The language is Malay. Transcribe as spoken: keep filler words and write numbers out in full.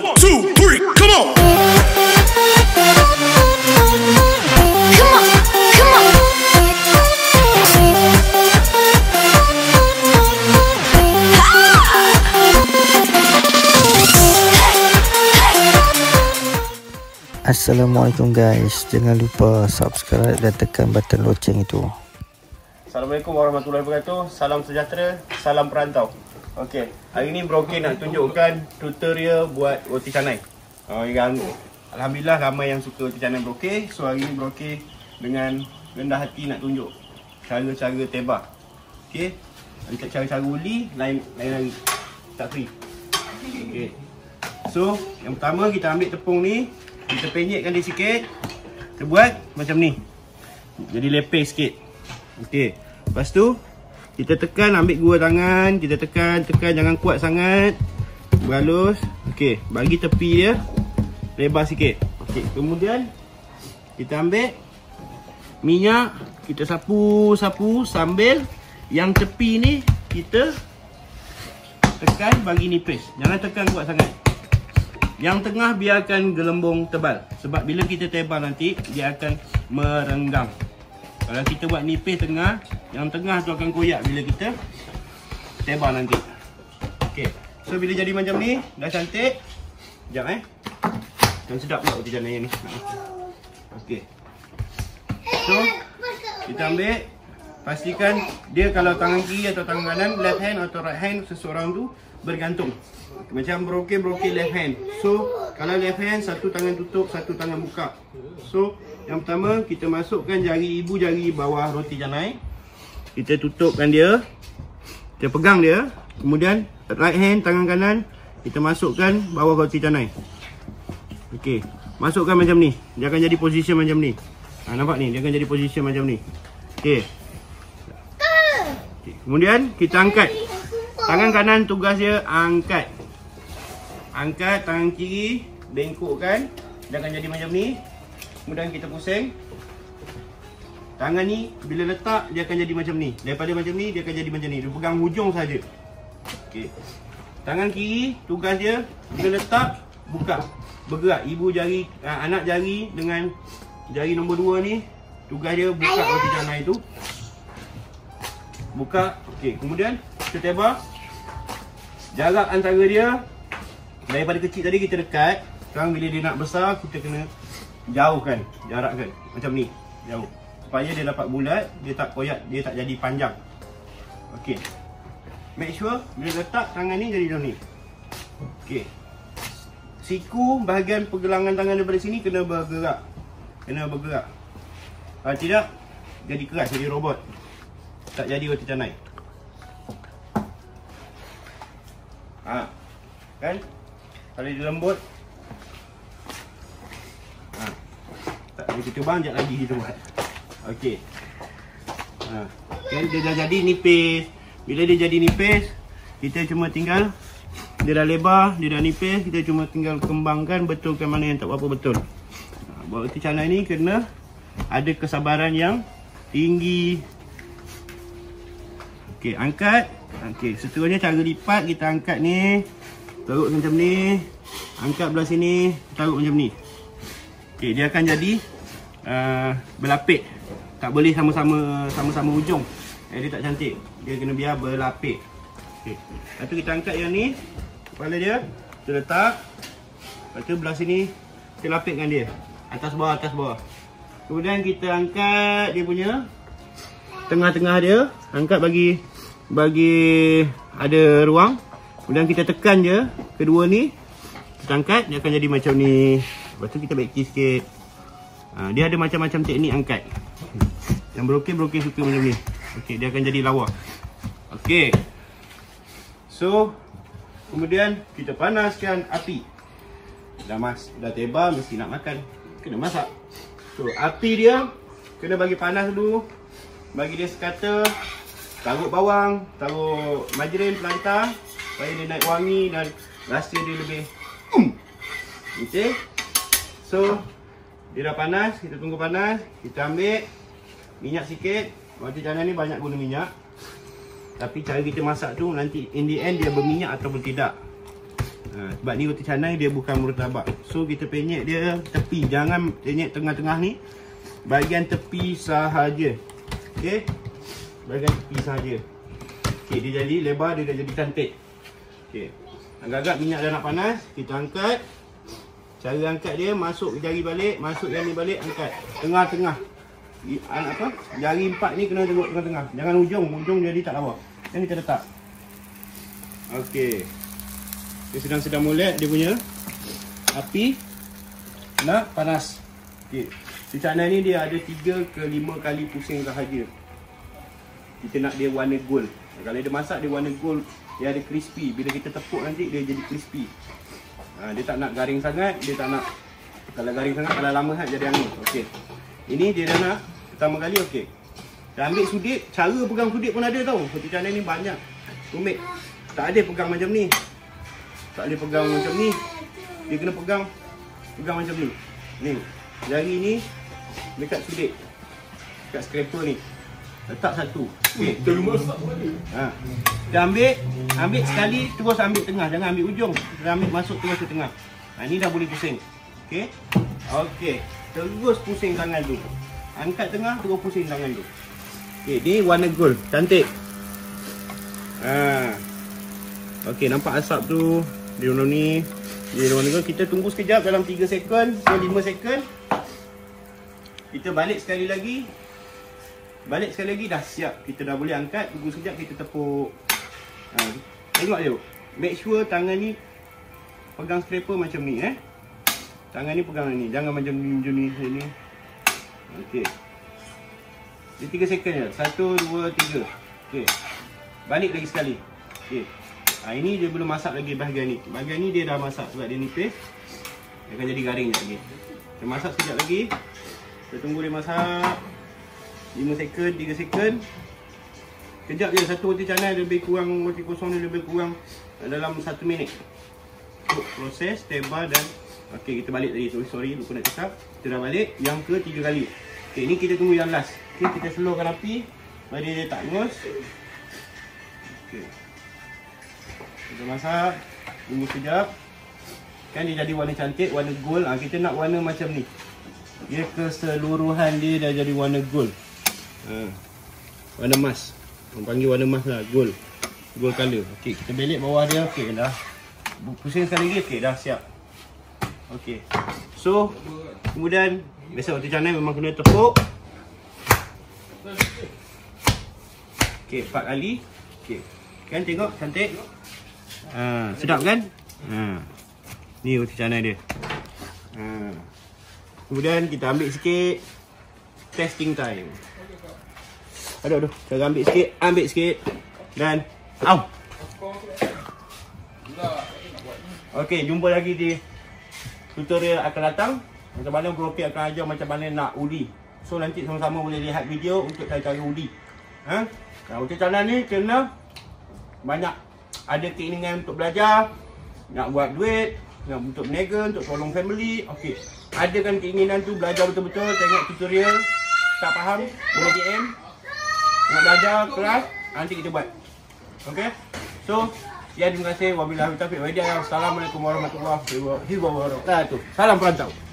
One, two, three, come on. Come on, come on. Assalamualaikum guys, jangan lupa subscribe dan tekan button loceng itu. Assalamualaikum warahmatullahi wabarakatuh. Salam sejahtera, salam perantau. Okey, hari ni Bro K nak tunjukkan tutorial buat roti canai. Oh, yang alhamdulillah ramai yang suka roti canai Bro K. So hari ni Bro K dengan rendah hati nak tunjuk cara-cara tebak. Okey. Untuk cara-cara uli lain lain lagi. Tak free. Okey. So, yang pertama kita ambil tepung ni, kita penyetkan dia sikit. Kita buat macam ni. Jadi lepis sikit. Okey. Lepas tu kita tekan, ambil dua tangan, kita tekan, tekan jangan kuat sangat. Berhalus. Okey, bagi tepi dia lebar sikit. Okey, kemudian kita ambil minyak, kita sapu-sapu sambil yang tepi ni kita tekan bagi nipis. Jangan tekan kuat sangat. Yang tengah biarkan gelembung tebal. Sebab bila kita tebal nanti dia akan merenggang. Kalau kita buat nipis tengah, yang tengah tu akan koyak bila kita tebal nanti. Okey. So bila jadi macam ni, dah cantik. Sekejap eh. Dan sedap pula roti canai ni. Okey. So kita ambil, pastikan dia kalau tangan kiri atau tangan kanan, left hand atau right hand seseorang tu bergantung. Macam Bro K, Bro K left hand. So kalau left hand, satu tangan tutup, satu tangan buka. So yang pertama kita masukkan jari ibu, jari bawah roti canai. Kita tutupkan dia. Kita pegang dia. Kemudian right hand, tangan kanan, kita masukkan bawah roti canai. Okey, masukkan macam ni. Dia akan jadi position macam ni. Ha, nampak ni, dia akan jadi position macam ni. Okey. Okay. Kemudian kita angkat. Tangan kanan tugas dia angkat. Angkat tangan kiri, bengkokkan. Dia akan jadi macam ni. Kemudian kita pusing. Tangan ni bila letak dia akan jadi macam ni. Daripada macam ni dia akan jadi macam ni. Dia pegang hujung saja. Okey. Tangan kiri tugas dia bila letak buka, bergerak. Ibu jari, anak jari dengan jari nombor dua ni tugas dia buka roti canai tu. Buka. Okey, kemudian kita tebak. Jarak antara dia daripada kecil tadi kita dekat. Sekarang bila dia nak besar kita kena jauhkan, jarakkan macam ni, jauh. Supaya dia dapat bulat, dia tak koyak, dia tak jadi panjang. Okey. Make sure bila letak tangan ni jadi macam ni. Okey. Siku bahagian pergelangan tangan daripada sini kena bergerak. Kena bergerak. Kalau tidak jadi keras, jadi robot. Tak jadi roti canai. Ha. Kan? Kalau dia lembut. Ha. Tak boleh kita bang, sekejap lagi kita buat. Okey. Ha. Kan dia dah jadi nipis. Bila dia jadi nipis, kita cuma tinggal, dia dah lebar, dia dah nipis, kita cuma tinggal kembangkan, betulkan mana yang tak berapa betul. Ha. Buat roti canai ni kena ada kesabaran yang tinggi. Okey, angkat. Okey, seterusnya cara lipat, kita angkat ni, taruh macam ni, angkat belah sini, taruh macam ni. Okey, dia akan jadi uh, berlapik. Tak boleh sama-sama sama-sama hujung. Eh, dia tak cantik. Dia kena biar berlapik. Okey. Lepas tu kita angkat yang ni, kepala dia, kita letak. Lepas tu belah sini kita lapikkan dia. Atas bawah, atas bawah. Kemudian kita angkat dia punya tengah-tengah dia, angkat bagi bagi ada ruang. Kemudian kita tekan je kedua ni, kita angkat, dia akan jadi macam ni. Lepas tu kita baki sikit. Ha, dia ada macam-macam teknik angkat. Yang Bro K, Bro K suka macam ni. Okey, dia akan jadi lawa. Okey. So kemudian kita panaskan api. Dah mas, dah tebal, mesti nak makan, kena masak. So api dia kena bagi panas dulu. Bagi dia sekata. Taruh bawang, taruh margarin pelantar supaya dia naik wangi dan rasa dia lebih um. Okey. So dia dah panas, kita tunggu panas. Kita ambil minyak sikit. Roti canai ni banyak guna minyak. Tapi cara kita masak tu nanti in the end dia berminyak ataupun tidak. Ha, sebab ni roti canai dia bukan murtabak. So kita penyek dia tepi, jangan penyek tengah-tengah ni. Bahagian tepi sahaja. Okey. Bahagian tepi sahaja. Okey, dia jadi lebar, dia dah jadi cantik. Okey. Agak-agak minyak dah nak panas, kita angkat. Cara angkat dia, masuk jari balik, masuk yang ni balik, angkat. Tengah-tengah. Apa? Jari empat ni kena tengok tengah-tengah. Jangan ujung, ujung jadi tak lawa. Yang ni kita letak. Okey. Dia sedang-sedang molek dia punya api nak panas. Okey. Roti canai ni dia ada tiga ke lima kali pusing sahaja. Kita nak dia warna gold. Kalau dia masak dia warna gold, dia ada crispy. Bila kita tepuk nanti dia jadi crispy. Ha, dia tak nak garing sangat, dia tak nak, kalau garing sangat, kalau lama sangat jadi angin. Okey. Ini dia dah nak pertama kali. Okey. Dah ambil sudik, cara pegang sudik pun ada tau. Roti canai ni banyak. Rumit. Tak ada pegang macam ni. Tak boleh pegang macam ni. Dia kena pegang pegang macam ni. Ni. Jari ni dekat sudik. Dekat scraper ni. Letak satu. Okey. Ha. Kita ambil, ambil sekali terus ambil tengah, jangan ambil ujung. Kita ambil masuk terus ke tengah. Ha, ni dah boleh pusing. Okey. Okey. Terus pusing tangan tu. Angkat tengah, terus pusing tangan tu. Okey, ni warna gold. Cantik. Ha. Okey, nampak asap tu. Dia warna ni. Dia warna gold. Kita tunggu sekejap dalam tiga sekon ke lima sekon. Kita balik sekali lagi. Balik sekali lagi dah siap. Kita dah boleh angkat. Tunggu sekejap kita tepuk. Ha. Tengok je. Make sure tangan ni pegang scraper macam ni eh. Tangan ni pegang ni. Jangan macam ni macam ni. Ni. Okey. Dia tiga sekon je. Satu, dua, tiga. Okey. Balik lagi sekali. Okey. Ha, ini dia belum masak lagi bahagian ni. Bahagian ni dia dah masak sebab dia nipis. Dia akan jadi garing je lagi. Kita masak sekejap lagi. Kita tunggu dia masak lima sekon, tiga sekon. Kejap je, satu roti canai lebih kurang, roti kosong ni lebih kurang dalam satu minit. Untuk proses, teba dan okey, kita balik tadi. Sorry, sorry, lupa nak cakap. Kita dah balik yang ke tiga kali. Okey, ni kita tunggu yang last. Okey, kita slowkan api bagi dia tak hangus. Okey. Kita masak, tunggu sekejap. Kan dia jadi warna cantik, warna gold. Ha, kita nak warna macam ni. Dia keseluruhan dia dah jadi warna gold. Ha. Warna emas. Orang panggil warna emas lah, gold. Gold color. Okey, kita belik bawah dia. Okey, dah. Pusing sekali lagi. Okey, dah siap. Okey. So, kemudian biasa roti canai memang kena tepuk. Okey, empat kali. Okey. Kan tengok cantik. Ha, sedap kan? Ha. Ni roti canai dia. Ha. Kemudian kita ambil sikit. Testing time. Aduh, aduh. Cara ambil sikit. Ambil sikit. Dan au. Okey, jumpa lagi di tutorial akan datang. Macam mana Bro K akan ajar macam mana nak udi. So nanti sama-sama boleh lihat video untuk cara-cara udi. Ha? Nah, roti canai ni kena banyak ada keinginan untuk belajar, nak buat duit, nak untuk berniaga, untuk tolong family. Okey. Adakan keinginan tu belajar betul-betul, tengok tutorial. Tak faham, boleh D M. Nak belajar kelas, nanti kita buat. Okey. So, ya terima kasih. Wabillahi taufiq wal hidayah. Assalamualaikum warahmatullahi wabarakatuh. Salam perantau.